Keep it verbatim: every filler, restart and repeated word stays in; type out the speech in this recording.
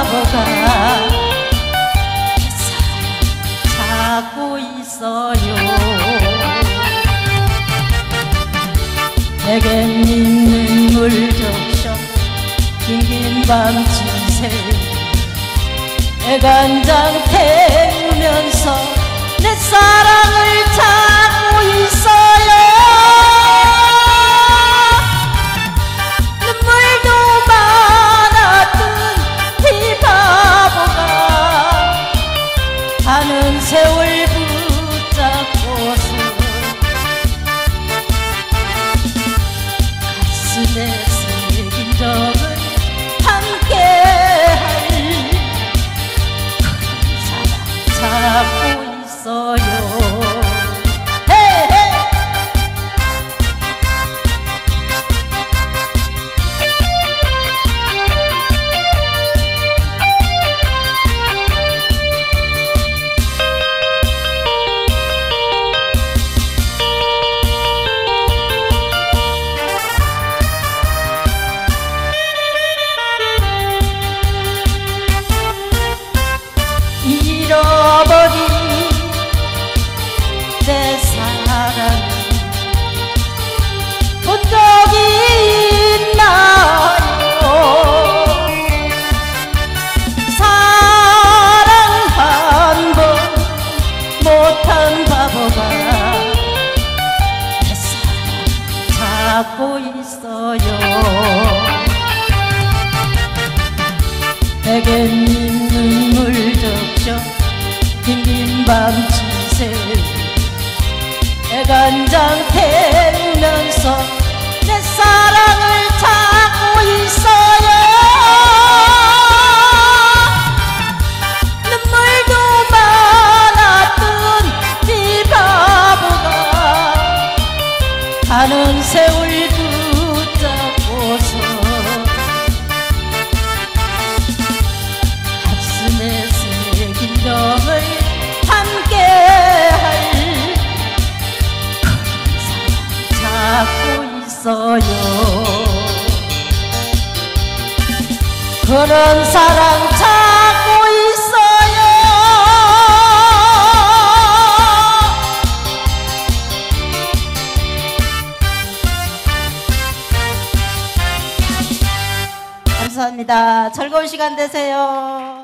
바보가 찾고 있어요. 내겐 눈물 적셔 긴긴 밤지새 애간장 태우면서 내 사랑을 찾고 있어요. 눈물도 많았던 이 바보가 가는 세월 붙잡고서 가슴에 새긴 적을 함께할 그런 사랑 찾고 있어요. 잃어버린 내 사랑 본 적이 있나요? 사랑 한 번 못한 바보가 내 사랑 찾고 있어요. 내겐 눈물 적셔 긴긴 밤지새 애간장 태우면서 내 사랑을 찾고 있어요. 눈물도 많았던 이 바보가 가는 세월 붙잡고서 가슴에 새긴 점을 함께할 그런 사랑 찾고 있어요. 그런 사랑 찾고 있어요. 감사합니다. 즐거운 시간 되세요.